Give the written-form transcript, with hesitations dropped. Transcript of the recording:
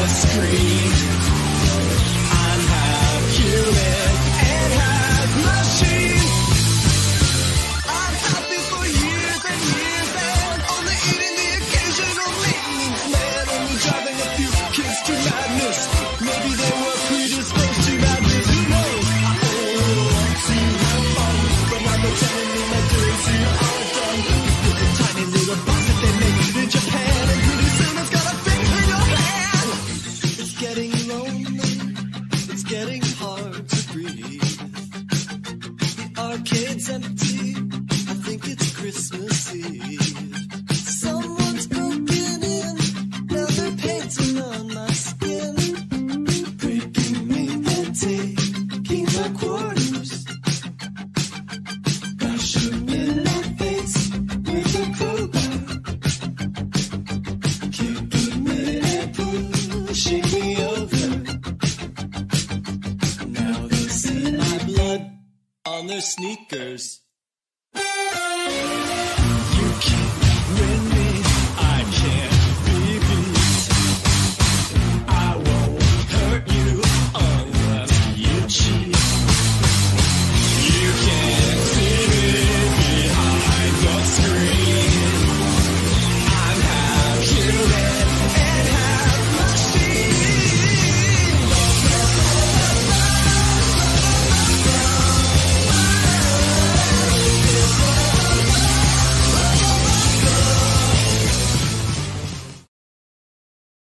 screen. I'm half human and half machine. I'm happy for years and years and only eating the occasional maintenance man, only driving a few kids to madness. Maybe they were predisposed to madness, who knows? I only want to have fun, but I'm pretending my days here are done. With a tiny little box that they make in Japan, and pretty soon it's gonna fit in your hand. It's getting lonely, it's getting hard to breathe. The arcade's empty, I think it's Christmas Eve. Someone's broken in, now they're painting on my skin, breaking me and taking my quarters, bashing in my face with a crowbar, kicking me and pushing me over. Now they see my blood on their sneakers.